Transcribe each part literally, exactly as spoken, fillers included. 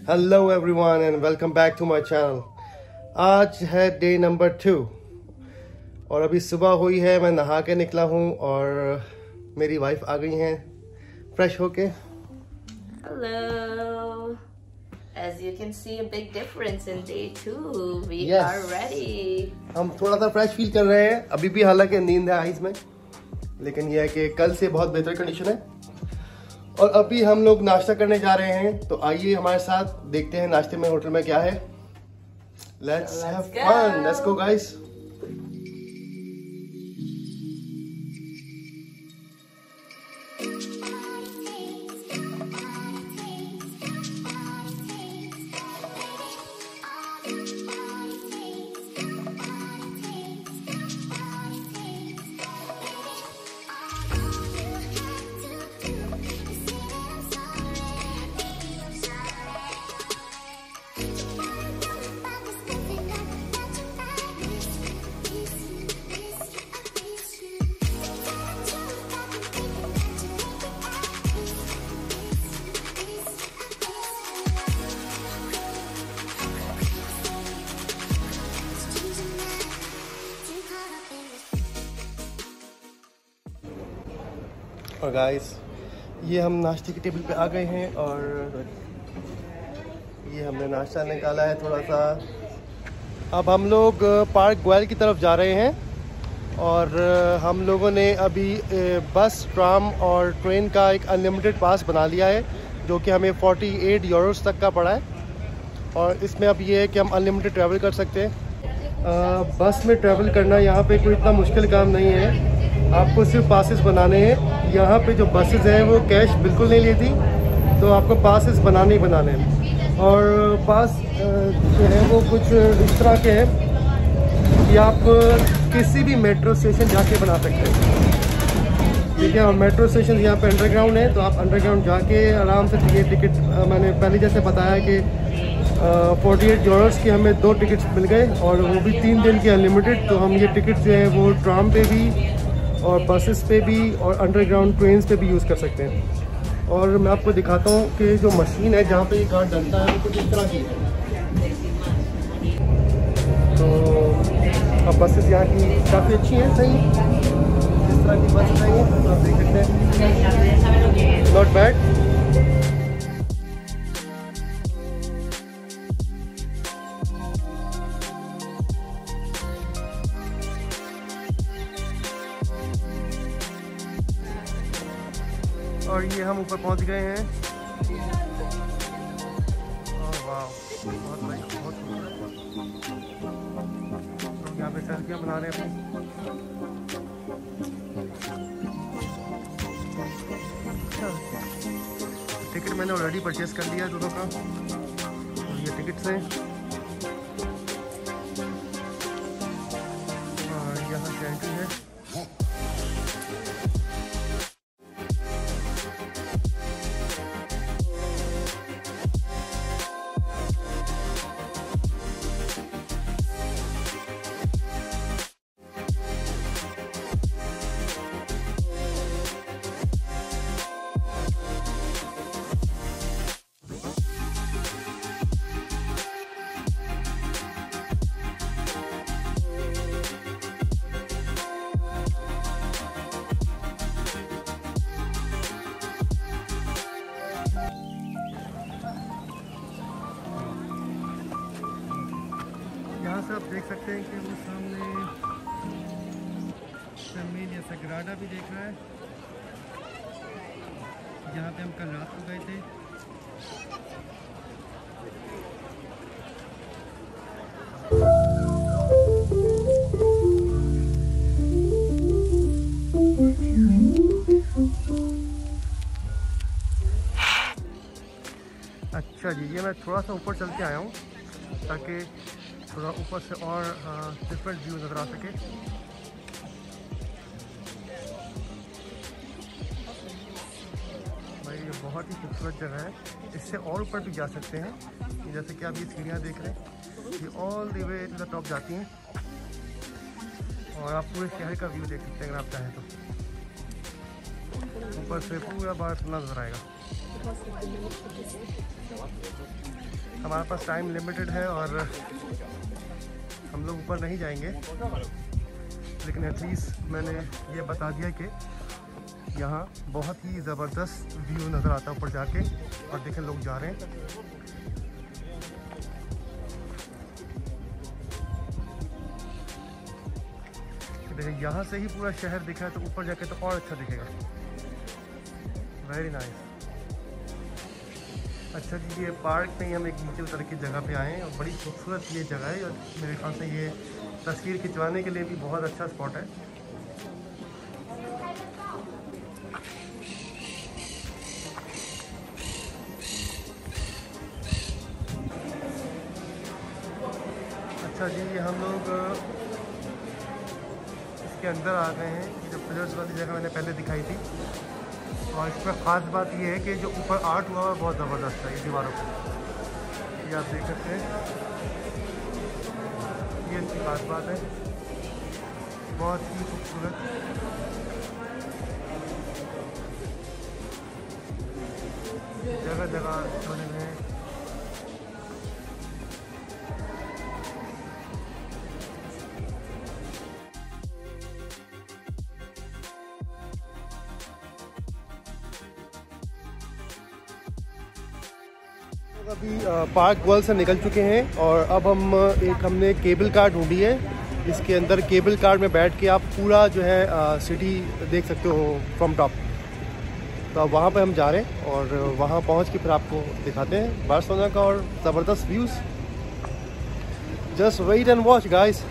Hello everyone and welcome back to my channel. आज है day number two और अभी सुबह हुई है, मैं नहा के निकला हूँ और मेरी वाइफ आ गई हैं फ्रेश होके। Hello. As you can see, a big difference in day two. We yes. are ready. हम थोड़ा सा फ्रेश फील कर रहे हैं अभी भी, हालांकि नींद है आइज में, लेकिन यह है कि कल से बहुत बेहतर कंडीशन है। और अभी हम लोग नाश्ता करने जा रहे हैं, तो आइए हमारे साथ देखते हैं नाश्ते में होटल में क्या है। Let's have fun, let's go guys. और गाइस, ये हम नाश्ते की टेबल पे आ गए हैं और ये हमने नाश्ता निकाला है थोड़ा सा। अब हम लोग पार्क ग्वाल की तरफ जा रहे हैं और हम लोगों ने अभी बस, ट्राम और ट्रेन का एक अनलिमिटेड पास बना लिया है, जो कि हमें अड़तालीस यूरोस तक का पड़ा है। और इसमें अब ये है कि हम अनलिमिटेड ट्रैवल कर सकते हैं। आ, बस में ट्रैवल करना यहाँ पे कोई इतना मुश्किल काम नहीं है, आपको सिर्फ पासेस बनाने हैं। यहाँ पे जो बसेस हैं वो कैश बिल्कुल नहीं लेती, तो आपको पासेस बनाने ही बनाने हैं। और पास जो है वो कुछ इस तरह के हैं कि आप किसी भी मेट्रो स्टेशन जाके बना सकते हैं, ठीक है। और मेट्रो स्टेशन यहाँ पे अंडरग्राउंड है, तो आप अंडरग्राउंड जाके आराम से ये टिकट, मैंने पहले जैसे बताया कि अड़तालीस यूरोस की हमें दो टिकट्स मिल गए और वो भी तीन दिन की अनलिमिटेड। तो हम ये टिकट जो है वो ट्राम पे भी और बसेस पे भी और अंडरग्राउंड ट्रेन्स पे भी यूज़ कर सकते हैं। और मैं आपको दिखाता हूँ कि जो मशीन है जहाँ पे ये कार्ड डलता है वो कुछ इस तरह की है। तो अब बसेस यहाँ की काफ़ी अच्छी हैं, सही इस तरह की बसेस आई हैं, आप देख सकते हैं, नॉट बैड। और ये हम ऊपर पहुंच गए हैं। ओह वाह, बहुत बढ़िया, बहुत लोग यहाँ पे सेल्फियाँ बना रहे हैं अपनी। टिकट मैंने ऑलरेडी परचेज कर लिया दोनों का, तो ये टिकट्स हैं। और यहाँ से एंट्री है। यहाँ से आप देख सकते हैं कि वो सामने जमीन या सग्राडा भी देख रहा है, जहाँ पे हम कल रात को गए थे। अच्छा जी, ये मैं थोड़ा सा ऊपर चल के आया हूँ ताकि थोड़ा ऊपर से और डिफरेंट व्यू नज़र आ सके। भाई ये बहुत ही खूबसूरत जगह है, इससे और ऊपर भी जा सकते हैं। जैसे कि आप ये सीढ़ियाँ देख रहे हैं, ये all the way to the top जाती हैं और आप पूरे शहर का व्यू देख सकते हैं अगर आप चाहें तो। ऊपर से पूरा बाहर नजर आएगा। हमारे पास टाइम लिमिटेड है और हम लोग ऊपर नहीं जाएंगे, लेकिन एटलीस्ट मैंने ये बता दिया कि यहाँ बहुत ही ज़बरदस्त व्यू नज़र आता है ऊपर जाके। और देखें लोग जा रहे हैं। देखिए यहाँ से ही पूरा शहर दिखा है, तो ऊपर जाके तो और अच्छा दिखेगा। Very nice. अच्छा जी, ये पार्क में ही हम एक नीचे उतर की जगह पे आए हैं और बड़ी खूबसूरत ये जगह है और मेरे ख्याल से ये तस्वीर खिंचवाने के लिए भी बहुत अच्छा स्पॉट है। अच्छा जी, ये हम लोग इसके अंदर आ गए हैं। जो पिलर्स वाली जगह मैंने पहले दिखाई थी, और इसमें ख़ास बात ये है कि जो ऊपर आर्ट हुआ है बहुत ज़बरदस्त है। ये दीवारों पर ये आप देख सकते हैं, ये इसकी खास बात है, बहुत ही खूबसूरत। जगह जगह बने हुए हैं। अभी पार्क ग्वाल से निकल चुके हैं और अब हम एक हमने केबल कार ढूंढी है। इसके अंदर केबल कार में बैठ के आप पूरा जो है आ, सिटी देख सकते हो फ्रॉम टॉप। तो अब वहाँ पे हम जा रहे हैं और वहाँ पहुँच के फिर आपको दिखाते हैं बार्सिलोना का और ज़बरदस्त views. Just wait and watch guys.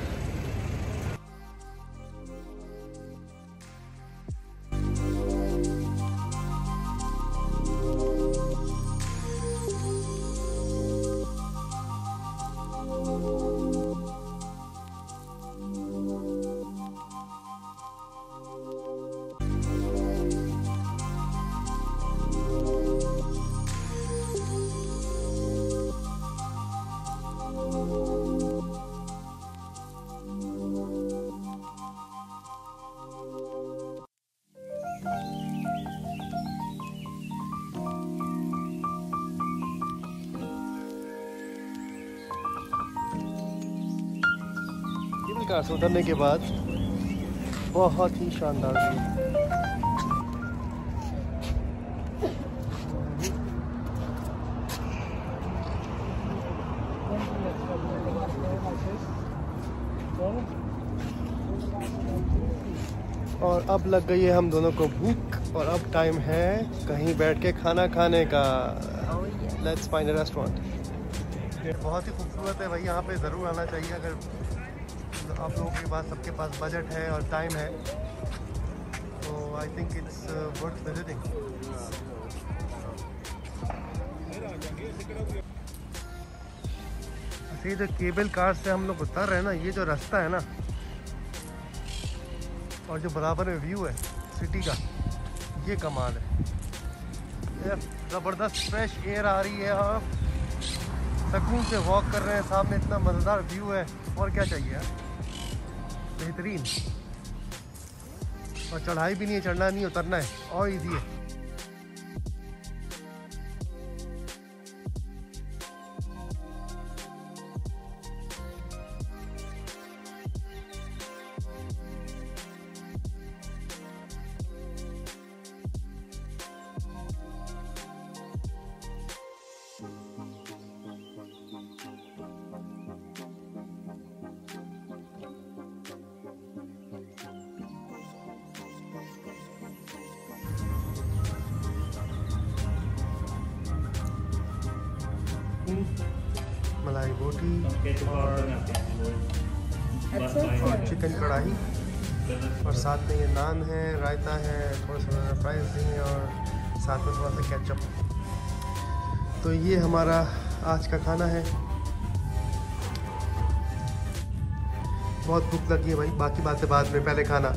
Car से उतरने के बाद बहुत ही शानदार व्यू। और अब लग गई है हम दोनों को भूख और अब टाइम है कहीं बैठ के खाना खाने का। Let's find a restaurant. बहुत ही खूबसूरत है भाई, यहाँ पे ज़रूर आना चाहिए अगर आप लोगों के पास, सबके पास बजट है और टाइम है, तो I think it's worth visiting. ऐसे जो केबल कार से हम लोग उतर रहे हैं ना, ये जो रास्ता है ना और जो बराबर में व्यू है सिटी का, ये कमाल है। ज़बरदस्त फ्रेश एयर आ रही है और सुकून से वॉक कर रहे हैं, सामने इतना मज़ेदार व्यू है, और क्या चाहिए यार, बेहतरीन। और चढ़ाई भी नहीं है, चढ़ना नहीं, उतरना है, और इजी है। मलाई बोटी और और चिकन कढ़ाई, और साथ में ये नान है, रायता है, थोड़ा सा फ्राइज हैं और साथ में थोड़ा सा केचप। तो ये हमारा आज का खाना है। बहुत भूख लगी है भाई, बाकी बातें बाद में, पहले खाना।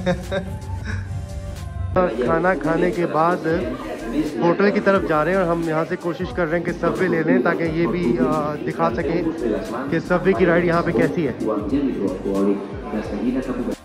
खाना खाने के बाद होटल की तरफ जा रहे हैं और हम यहाँ से कोशिश कर रहे हैं कि सबवे ले लें ताकि ये भी आ, दिखा सकें कि सबवे की राइड यहाँ पे कैसी है।